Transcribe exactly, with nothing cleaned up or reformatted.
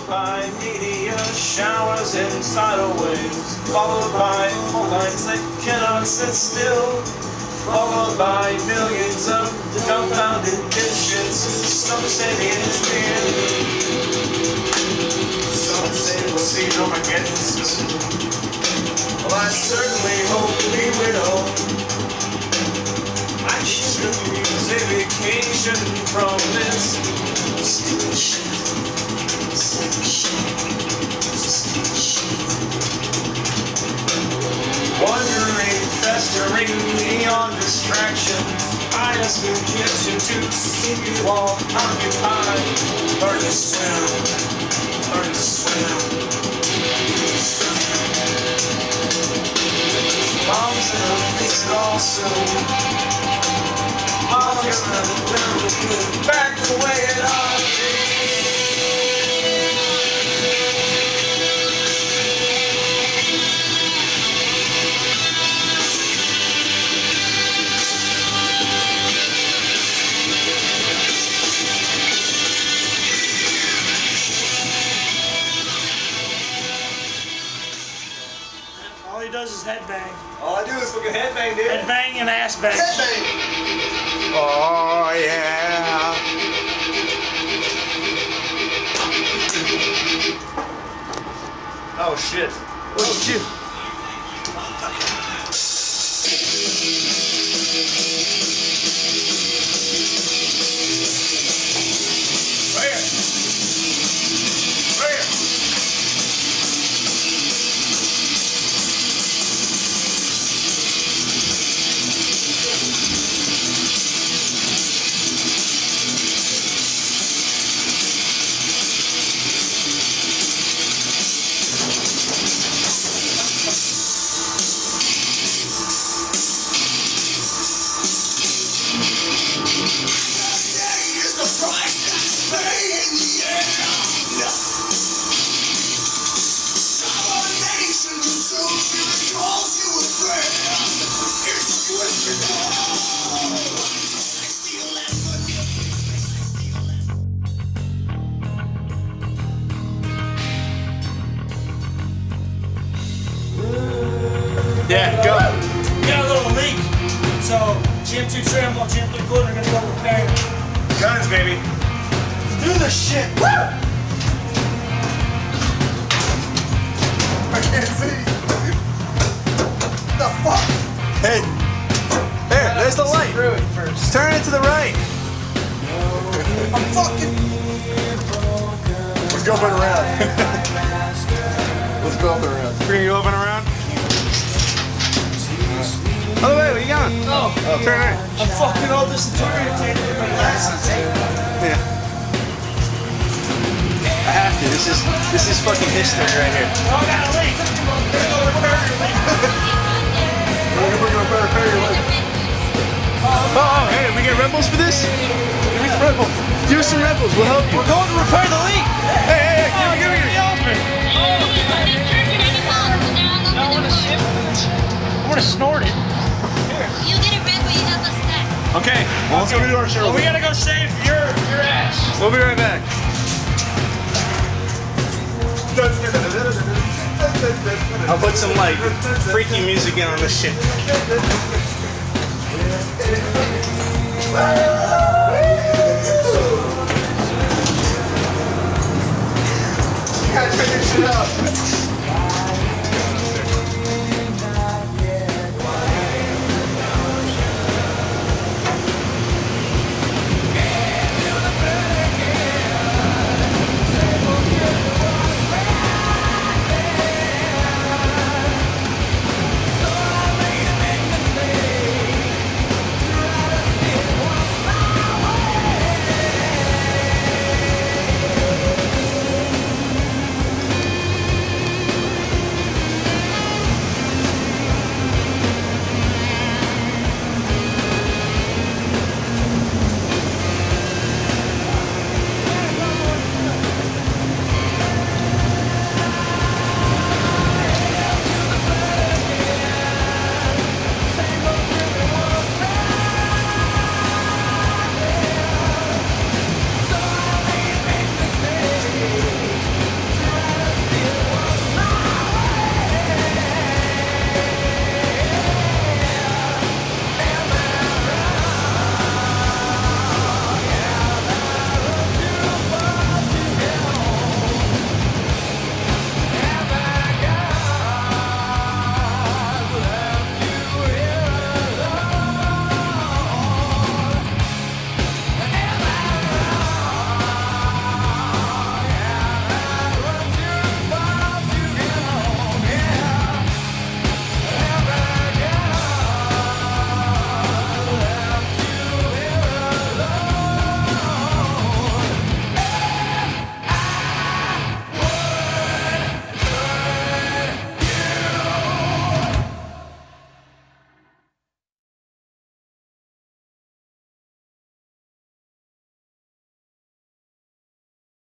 by meteor showers and tidal waves, followed by fault lines that cannot sit still, followed by millions of dumbfounded dipshits. Some say it's real, some say we'll see Armageddon soon. Well, I certainly hope we will. I should use a vacation from this stupid shit. Wondering, festering beyond distraction, I ask a suggestion to keep you all occupied. Learn to swim, learn to swim. Mom's gonna fix it all soon. Mom's gonna never get back the way it ought to be. All he does is headbang. All I do is fucking headbang, dude. Headbang and ass bang. Headbang! Oh, yeah. Oh, shit. What'd you do? Right here. Right here. Yeah, go. We got a little leak. So G M two trim while G M three quarter are gonna go repair it. Guns, baby. Do this shit. Woo! I can't see. The fuck? Hey. There, there's the light. Screw it first. Turn it to the right. I'm fucking. Let's go up and around. Let's go up and around. We're gonna go up and around. Other way, where you going? Oh, Oh, turn right. I'm fucking all disorientated with my glasses. Yeah. I have to. This is this is fucking history right here. Oh, I got a leak. We're gonna repair your leak. We're gonna repair your leg. Oh, oh, hey, we get rebels for this? Give me some Red Bull. Do some rebels. We'll help you. We're going to repair the leak. Hey, hey, hey, give me, give me. I want to sip it. I want to snort it. You get a red, but you have a stack. Okay. Well, let's go do our show. Well, we gotta go save your your ass. We'll be right back. I'll put some like freaky music in on this shit.